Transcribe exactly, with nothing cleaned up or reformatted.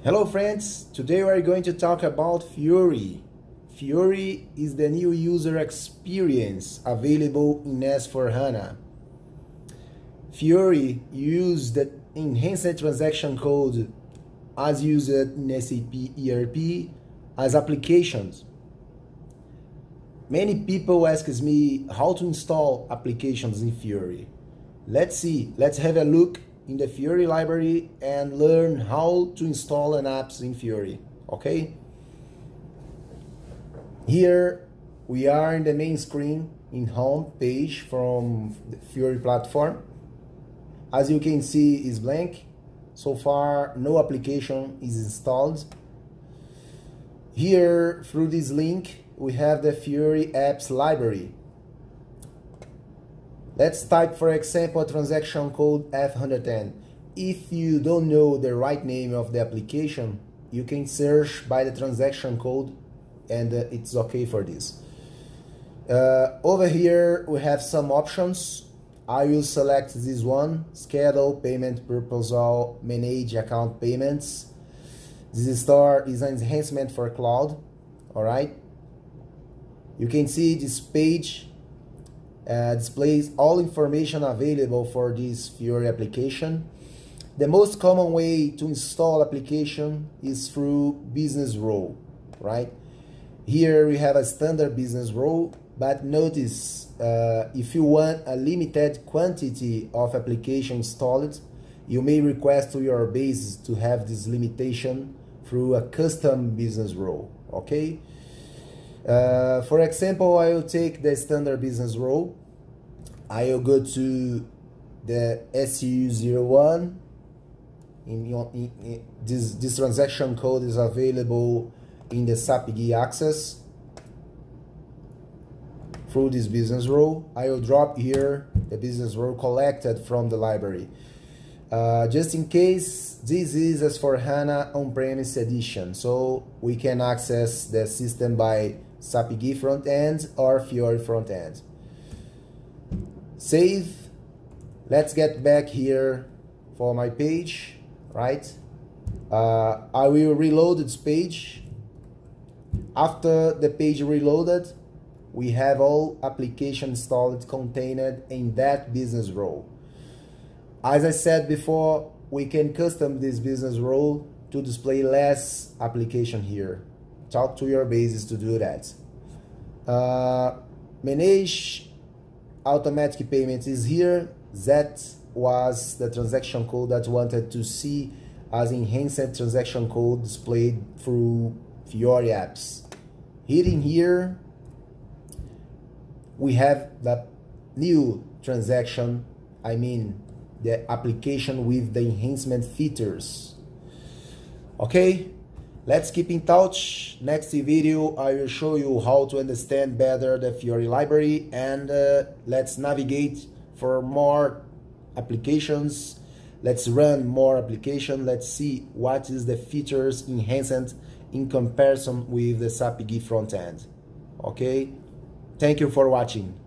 Hello friends, today we are going to talk about Fiori. Fiori is the new user experience available in S four HANA. Fiori uses the enhanced transaction code as used in S A P E R P as applications. Many people ask me how to install applications in Fiori. Let's see, let's have a look in the Fiori library and learn how to install an apps in Fiori, okay? Here we are in the main screen in home page from the Fiori platform. As you can see, is blank. So far, no application is installed. Here, through this link, we have the Fiori Apps library. Let's type, for example, a transaction code F one ten. If you don't know the right name of the application, you can search by the transaction code and uh, it's okay for this. Uh, over here, we have some options. I will select this one, schedule payment proposal, manage account payments. This store is an enhancement for cloud, all right? You can see this page Uh, displays all information available for this Fiori application. The most common way to install application is through business role, right? Here we have a standard business role, but notice uh, if you want a limited quantity of application installed, you may request to your base to have this limitation through a custom business role, okay? Uh, for example, I will take the standard business role. I will go to the S U zero one. In, in, in, this, this transaction code is available in the SAPGUI access through this business role. I will drop here the business role collected from the library. Uh, just in case, this is S four HANA on-premise edition, so we can access the system by SAPGUI front end or Fiori front end. Save. Let's get back here for my page, right? Uh, I will reload this page. After the page reloaded, we have all applications installed contained in that business role. As I said before, we can custom this business role to display less application here. Talk to your bases to do that. Uh, manage automatic payments is here. That was the transaction code that wanted to see as enhanced transaction code displayed through Fiori Apps. Hitting here, we have the new transaction, I mean the application with the enhancement features. Okay? Let's keep in touch. Next video, I will show you how to understand better the Fiori library, and uh, let's navigate for more applications. Let's run more applications. Let's see what is the features enhanced in comparison with the SAPGUI front end. Okay? Thank you for watching.